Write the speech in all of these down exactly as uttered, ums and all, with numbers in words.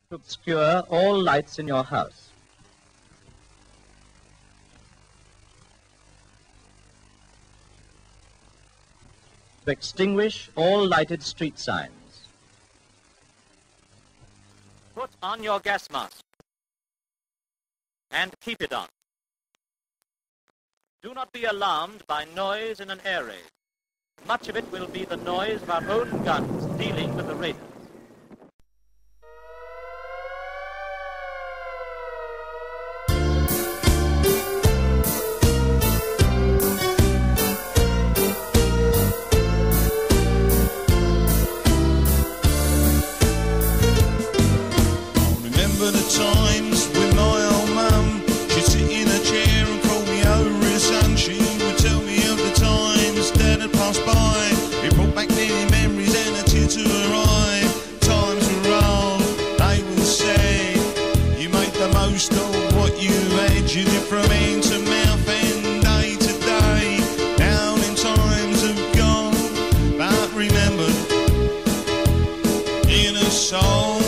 To obscure all lights in your house. To extinguish all lighted street signs. Put on your gas mask and keep it on. Do not be alarmed by noise in an air raid. Much of it will be the noise of our own guns dealing with the raiders. Remember the times with my old mum, she'd sit in a chair and call me over her son. She would tell me of the times that had passed by. It brought back many memories and a tear to her eye. Times were rough, they were sad. You made the most of what you had. You lived from hand to mouth and day to day. Now them times have gone, but remembered in a song.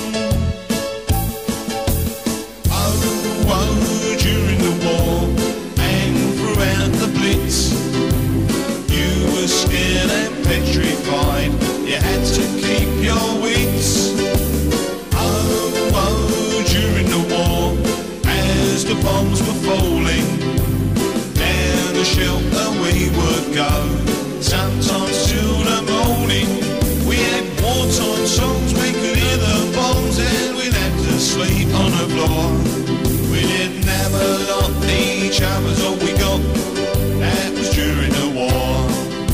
During the war and throughout the Blitz, you were scared and petrified. You had to keep your wits. Oh, oh, during the war, as the bombs were falling, down the shelter we would go. Sometimes till the morning, we had wartime songs. We could hear the bombs and we'd have to sleep on the floor. We didn't have a lot, each other's all we got. That was during the war.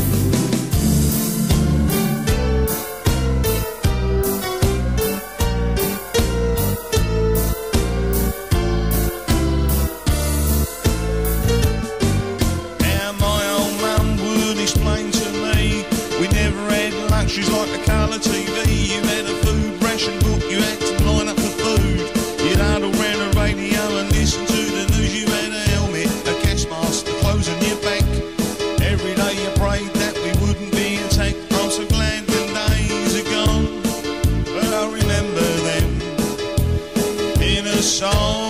Now my old mum would explain to me, we never had luxuries like a colour T V. You had a food ration book, you had to line up for food. You'd huddle round a radio and listen to the news. You had a helmet, a gas mask, the clothes on your back. Every day you prayed that we wouldn't be attacked. I'm so glad the days are gone, but I remember them in a song.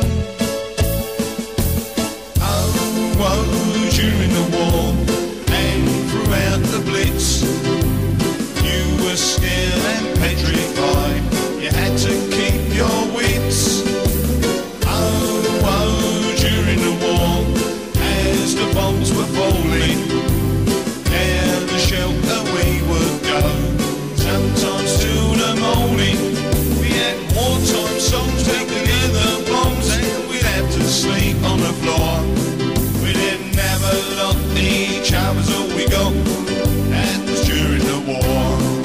Oh, oh, during the war and throughout the Blitz, you were scared and petrified. You had to keep your wits. Oh, oh, during the war, as the bombs were falling, down the shelter we would go. Sometimes till the morning, we had wartime songs. We could hear the bombs and we'd have to sleep on the floor. We didn't have a lot, each other's all we got. That was during the war.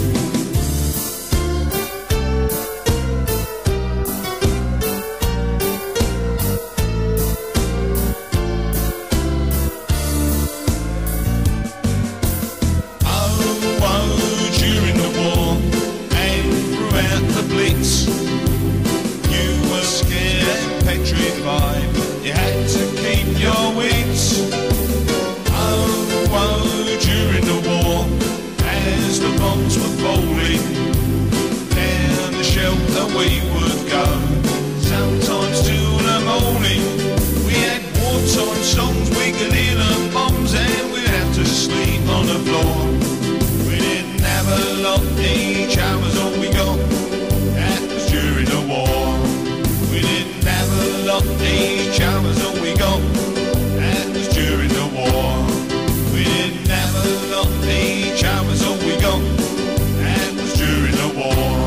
Blitz, you were scared and petrified. You had to keep your wits. Oh, oh, during the war, as the bombs were falling, down the shelter we would go. Sometimes till the morning, we had wartime songs. We could hear the bombs and we'd have to sleep on the floor. We didn't have a lot, each other's all we got. During the war, we didn't have a lot, each other's all we got. That was during the war. We didn't have a lot, each other's all we got. That was during the war.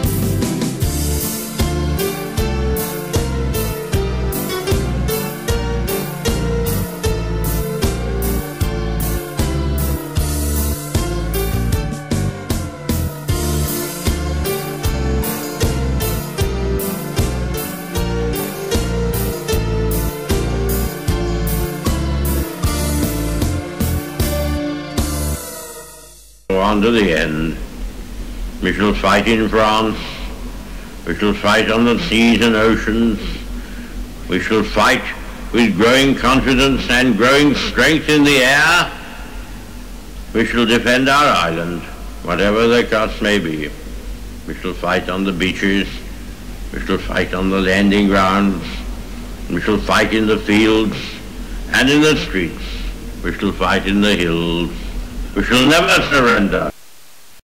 On to the end. We shall fight in France. We shall fight on the seas and oceans. We shall fight with growing confidence and growing strength in the air. We shall defend our island, whatever the cost may be. We shall fight on the beaches We shall fight on the landing grounds. We shall fight in the fields and in the streets. We shall fight in the hills. We shall never surrender.